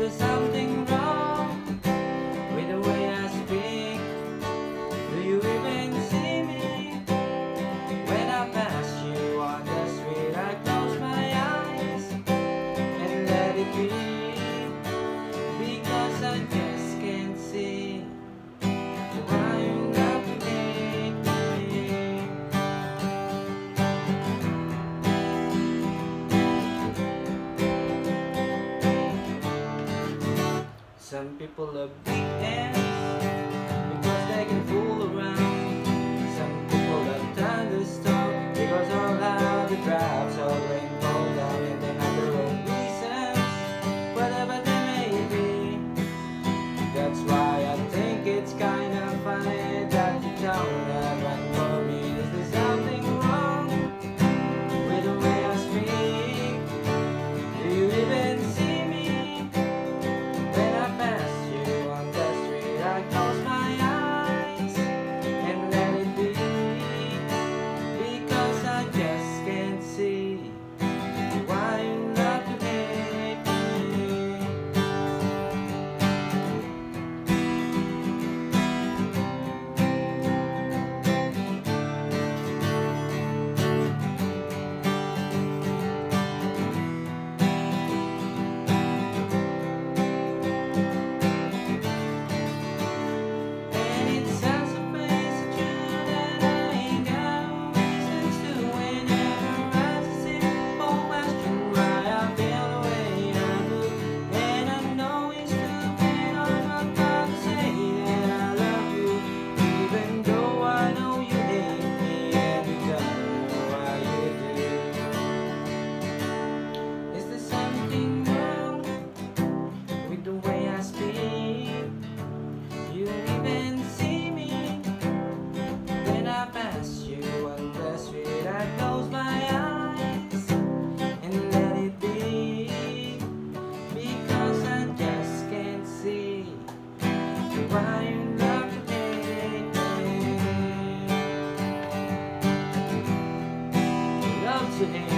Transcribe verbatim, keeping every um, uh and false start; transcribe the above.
there something wrong with the way I speak? Do you even see me? When I pass you on the street, I close my eyes and let it be, because I just can't see why you love to hate me. Some people love big ends because they can fool around. Some people love thunderstorm because all how the drops all rain fall down, and they have their own reasons, whatever they may be. That's why I think it's kind of funny that you don't have one for me. Is there something wrong with the way I speak? Do you even see me? When I pass you on the street, I close my eyes and let it be, because I just can't see why you love to hate me. And it sounds so basic, true, that I ain't got reasons to whenever I see simple question why I feel the way I do. And I know it's stupid, I'm not about to say that I love you, even though I know you hate me and you don't know why you do. Is there something wrong with the way I speak? You even see me when I pass you on the street. I close my eyes and let it be, because I just can't see why you love to hate me. Love to hate